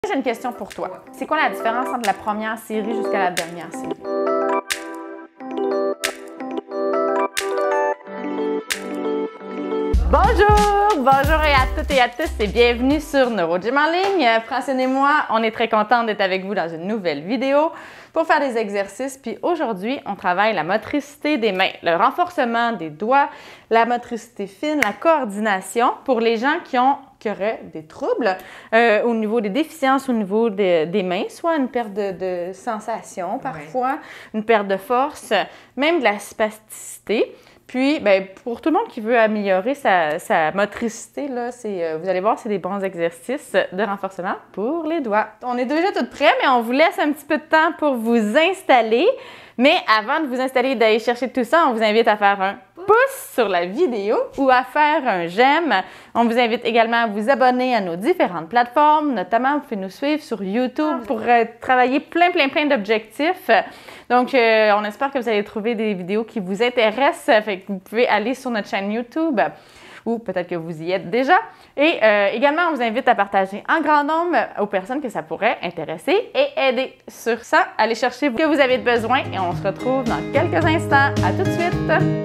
J'ai une question pour toi. C'est quoi la différence entre la première série jusqu'à la dernière série? Bonjour à toutes et à tous et bienvenue sur NeuroGym en ligne. Francine et moi, on est très contents d'être avec vous dans une nouvelle vidéo pour faire des exercices. Puis aujourd'hui, on travaille la motricité des mains, le renforcement des doigts, la motricité fine, la coordination pour les gens qui auraient des troubles au niveau des déficiences, au niveau des mains, soit une perte de sensation parfois, une perte de force, même de la spasticité. Puis, bien, pour tout le monde qui veut améliorer sa motricité, là, vous allez voir, c'est des bons exercices de renforcement pour les doigts. On est déjà tout prêt, mais on vous laisse un petit peu de temps pour vous installer. Mais avant de vous installer et d'aller chercher tout ça, on vous invite à faire un pouce sur la vidéo ou à faire un j'aime. On vous invite également à vous abonner à nos différentes plateformes, notamment vous pouvez nous suivre sur YouTube pour travailler plein d'objectifs. Donc, on espère que vous allez trouver des vidéos qui vous intéressent. Fait que vous pouvez aller sur notre chaîne YouTube ou peut-être que vous y êtes déjà. Et également, on vous invite à partager en grand nombre aux personnes que ça pourrait intéresser et aider. Sur ça, allez chercher ce que vous avez besoin et on se retrouve dans quelques instants. À tout de suite!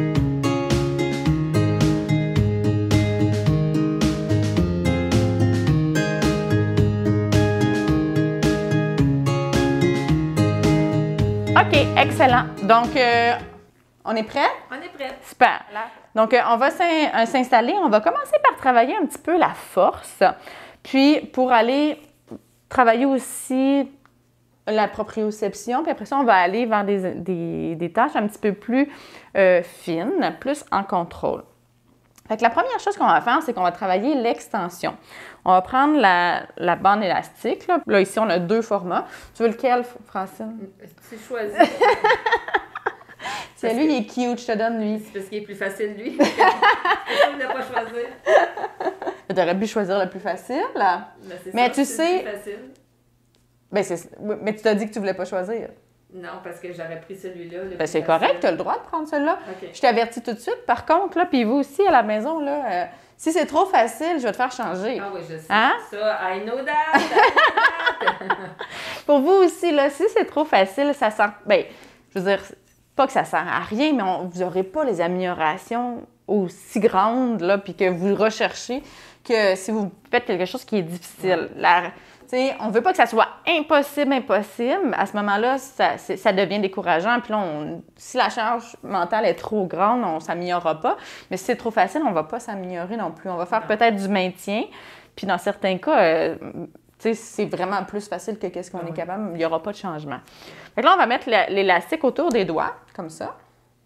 OK, excellent. Donc, on est prêt? On est prêt. Super. Donc, on va s'installer. On va commencer par travailler un petit peu la force. Puis, pour aller travailler aussi la proprioception. Puis après ça, on va aller vers des tâches un petit peu plus fines, plus en contrôle. Fait que la première chose qu'on va faire, c'est qu'on va travailler l'extension. On va prendre la bande élastique. Là, ici, on a deux formats. Tu veux lequel, Francine? Tu choisis. C'est lui, il est cute, je te donne lui. C'est parce qu'il est plus facile, lui. C'est ça qu'il n'a pas choisi. Tu aurais pu choisir le plus facile. Mais tu sais... Plus facile. Mais tu t'as dit que tu voulais pas choisir. Non, parce que j'aurais pris celui-là. Ben, c'est correct, tu as le droit de prendre celui-là. Okay. Je t'avertis tout de suite. Par contre, là, puis vous aussi à la maison, là, si c'est trop facile, je vais te faire changer. Ah oui, je sais. Hein? Ça, I know that! Pour vous aussi, là, si c'est trop facile, ça sert... Bien, je veux dire, pas que ça sert à rien, mais vous n'aurez pas les améliorations aussi grandes, là, puis que vous recherchez que si vous faites quelque chose qui est difficile. On ne veut pas que ça soit impossible. À ce moment-là, ça devient décourageant. Puis là, si la charge mentale est trop grande, on ne s'améliorera pas. Mais si c'est trop facile, on ne va pas s'améliorer non plus. On va faire peut-être du maintien. Puis dans certains cas, c'est vraiment plus facile que qu'est-ce qu'on est capable. Il n'y aura pas de changement. Fait que là, on va mettre l'élastique autour des doigts, comme ça.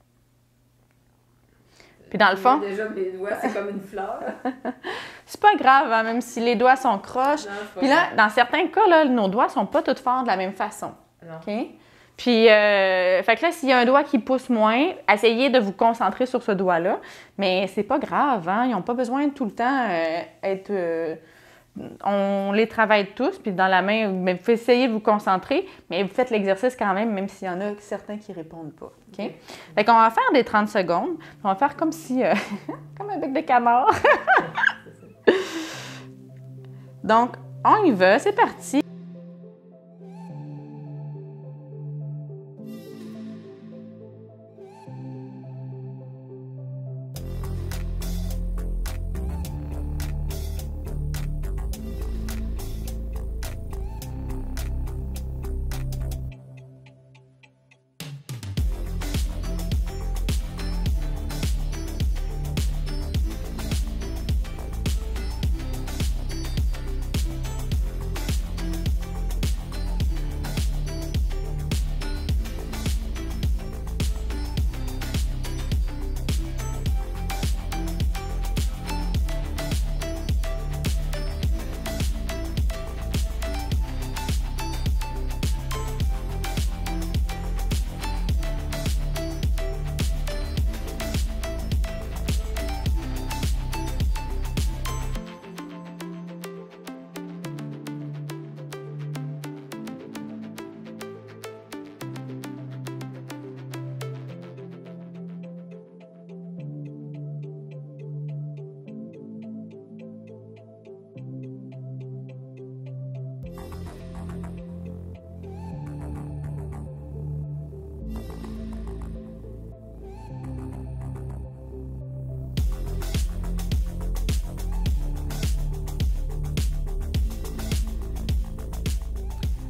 Puis dans le fond... Déjà, mes doigts, c'est comme une fleur. C'est pas grave, hein, même si les doigts sont croches. Puis là, dans certains cas, là, nos doigts sont pas tous forts de la même façon. Non. OK? Puis, fait que là, s'il y a un doigt qui pousse moins, essayez de vous concentrer sur ce doigt-là. Mais c'est pas grave, hein? Ils n'ont pas besoin de tout le temps être... on les travaille tous, puis dans la main, mais vous essayez de vous concentrer, mais vous faites l'exercice quand même s'il y en a certains qui ne répondent pas. OK? Fait qu'on va faire des 30 secondes. On va faire comme si... comme un bec de canard. Donc, on y va, c'est parti.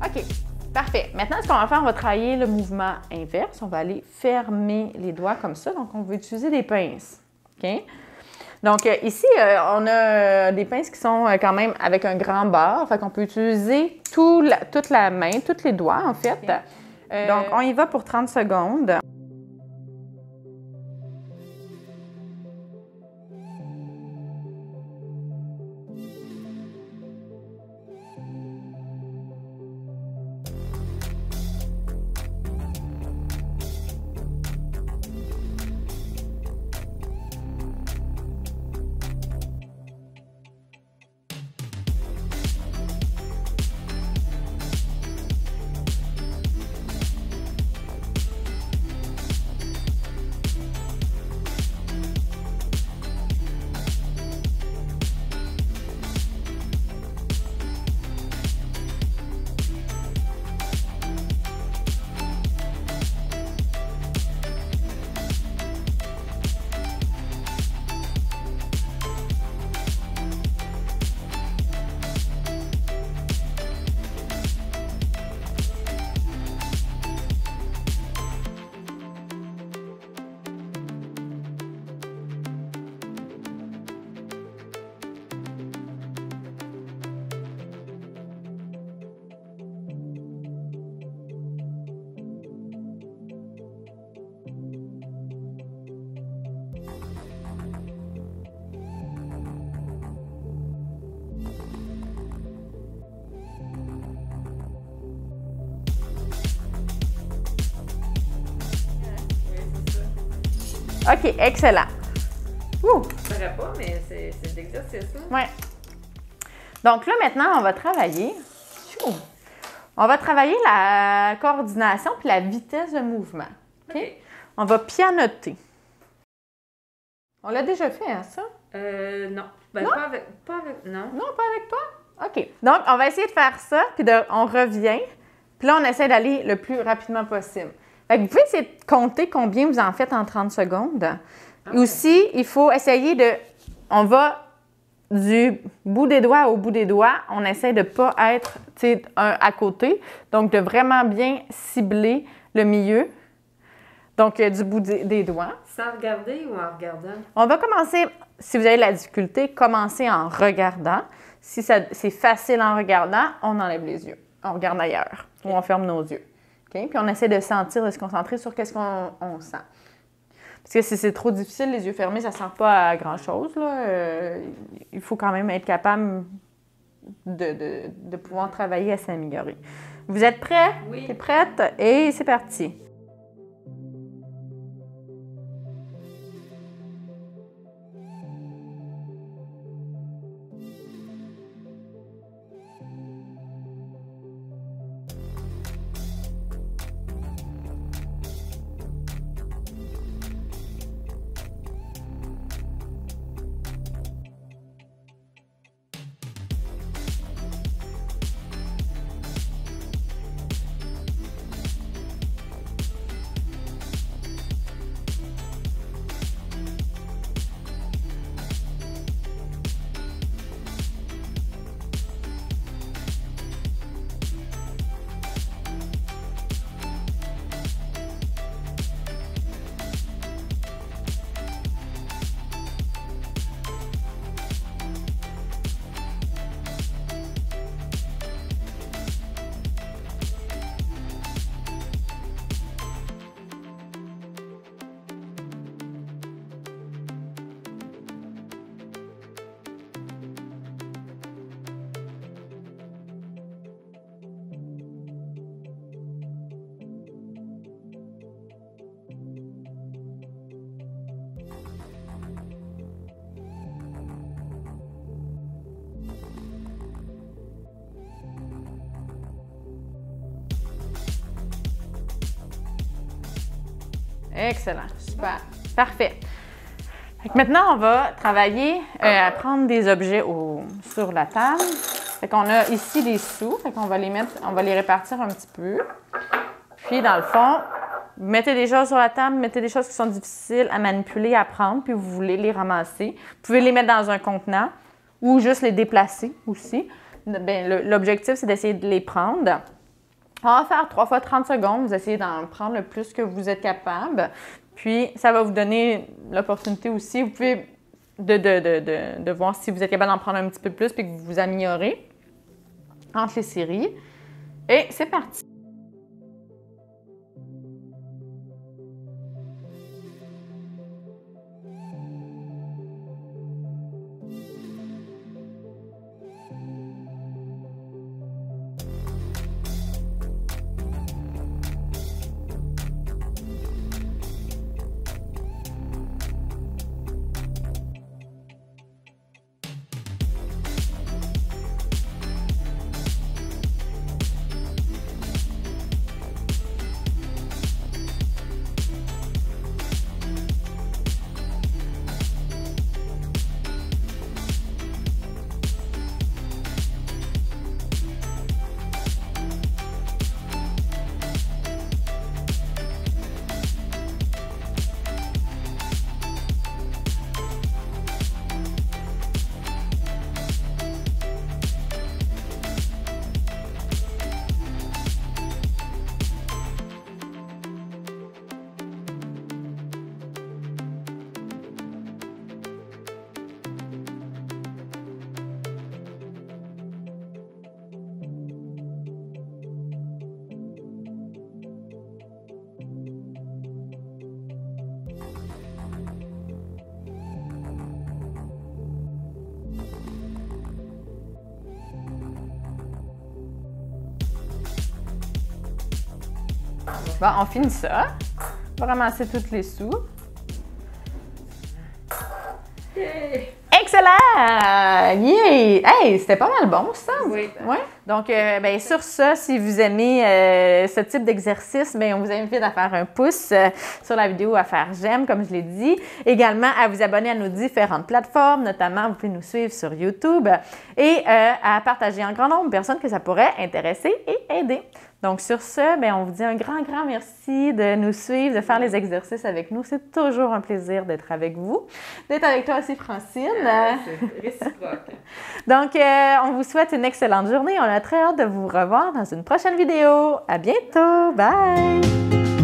OK, parfait. Maintenant, ce qu'on va faire, on va travailler le mouvement inverse. On va aller fermer les doigts comme ça. Donc, on va utiliser des pinces. OK? Donc, ici, on a des pinces qui sont quand même avec un grand bord. Fait qu'on peut utiliser toute la main, tous les doigts, en fait. Okay. Donc, on y va pour 30 secondes. OK, excellent. Ouh! Ça ne pas, mais c'est de l'exercice. Oui. Donc là, maintenant, on va travailler. On va travailler la coordination puis la vitesse de mouvement. OK? On va pianoter. On l'a déjà fait, hein, ça? Non. Ben, non? Pas avec. Non. Non, pas avec toi? OK. Donc, on va essayer de faire ça, puis on revient. Puis là, on essaie d'aller le plus rapidement possible. Fait que vous pouvez essayer de compter combien vous en faites en 30 secondes. Okay. Et aussi, il faut essayer de... On va du bout des doigts au bout des doigts. On essaie de ne pas être un à côté. Donc, de vraiment bien cibler le milieu. Donc, du bout des doigts. Sans regarder ou en regardant? On va commencer, si vous avez de la difficulté, commencer en regardant. Si c'est facile en regardant, on enlève les yeux. On regarde ailleurs. Okay. Ou on ferme nos yeux. Okay? Puis on essaie de sentir, de se concentrer sur qu'est-ce qu'on sent. Parce que si c'est trop difficile, les yeux fermés, ça ne sert pas à grand-chose. Il faut quand même être capable de pouvoir travailler à s'améliorer. Vous êtes prêts? Oui. T'es prête? Et c'est parti. Excellent, super, parfait. Fait que maintenant, on va travailler à prendre des objets sur la table. Fait qu'on a ici des sous, fait qu'on va les répartir un petit peu. Puis, dans le fond, vous mettez des choses sur la table, mettez des choses qui sont difficiles à manipuler, à prendre, puis vous voulez les ramasser. Vous pouvez les mettre dans un contenant ou juste les déplacer aussi. L'objectif, c'est d'essayer de les prendre. On va faire 3 fois 30 secondes. Vous essayez d'en prendre le plus que vous êtes capable. Puis, ça va vous donner l'opportunité aussi. Vous pouvez de voir si vous êtes capable d'en prendre un petit peu plus puis que vous vous améliorez entre les séries. Et c'est parti! Bon, on finit ça. On va ramasser tous les sous. Yeah. Excellent! Yeah! Hey, c'était pas mal bon, ça? Oui. Ouais. Donc, ben, sur ça, si vous aimez ce type d'exercice, ben, on vous invite à faire un pouce sur la vidéo, à faire j'aime, comme je l'ai dit. Également, à vous abonner à nos différentes plateformes, notamment, vous pouvez nous suivre sur YouTube et à partager en grand nombre de personnes que ça pourrait intéresser et aider. Donc, sur ce, bien, on vous dit un grand merci de nous suivre, de faire les exercices avec nous. C'est toujours un plaisir d'être avec vous, d'être avec toi aussi, Francine. C'est réciproque. Donc, on vous souhaite une excellente journée. On a très hâte de vous revoir dans une prochaine vidéo. À bientôt! Bye!